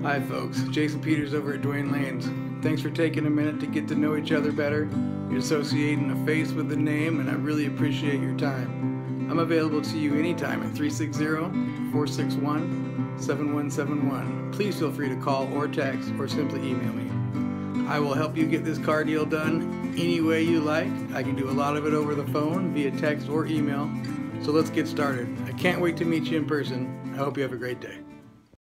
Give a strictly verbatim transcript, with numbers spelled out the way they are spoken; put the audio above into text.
Hi folks, Jason Peters over at Dwayne Lanes. Thanks for taking a minute to get to know each other better. You're associating a face with a name, and I really appreciate your time. I'm available to you anytime at three six zero, four six one, seven one seven one. Please feel free to call or text or simply email me. I will help you get this car deal done any way you like. I can do a lot of it over the phone, via text or email. So let's get started. I can't wait to meet you in person. I hope you have a great day.